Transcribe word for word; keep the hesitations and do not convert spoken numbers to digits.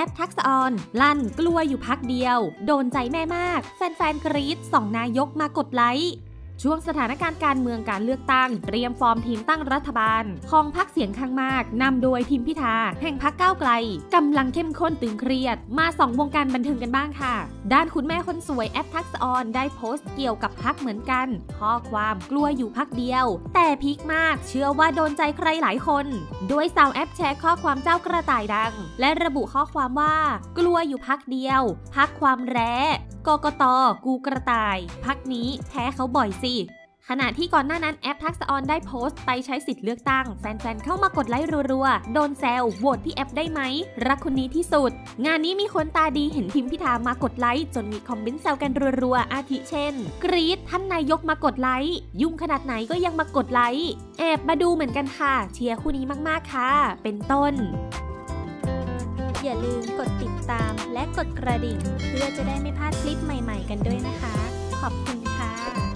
ปทักษะออนลั่นกลัวอยู่พักเดียวโดนใจแม่มากแฟนๆกรี๊ดส่องนายกมากดไลค์ช่วงสถานการณ์การเมืองการเลือกตั้งเตรียมฟอร์มทีมตั้งรัฐบาลของพรรคเสียงข้างมากนำโดยทิมพิธาแห่งพรรคก้าวไกลกำลังเข้มข้นตึงเครียดมาส่องวงการบันเทิงกันบ้างค่ะด้านคุณแม่คนสวยแอปทักษะออนได้โพสต์เกี่ยวกับพรรคเหมือนกันข้อความกลัวอยู่พรรคเดียวแต่พีคมากเชื่อว่าโดนใจใครหลายคนโดยสาวแอปแชร์ข้อความเจ้ากระต่ายดังและระบุข้อความว่ากลัวอยู่พรรคเดียวพรรคความแร้กกต.กูกระต่ายพรรคนี้แพ้เขาบ่อยสิขณะที่ก่อนหน้านั้นแอปทักษะออนได้โพสต์ไปใช้สิทธิ์เลือกตั้งแฟนๆเข้ามากดไลค์รัวๆโดนแซวโหวตพี่แอปได้ไหมรักคนนี้ที่สุดงานนี้มีคนตาดีเห็นทิมพิธามากดไลค์จนมีคอมเมนต์แซวกันรัวๆอาทิเช่นกรี๊ดท่านนายกมากดไลค์ยุ่งขนาดไหนก็ยังมากดไลค์แอบมาดูเหมือนกันค่ะเชียร์คู่นี้มากๆค่ะเป็นต้นอย่าลืมกดติดตามและกดกระดิ่งเพื่อจะได้ไม่พลาดคลิปใหม่ๆกันด้วยนะคะขอบคุณค่ะ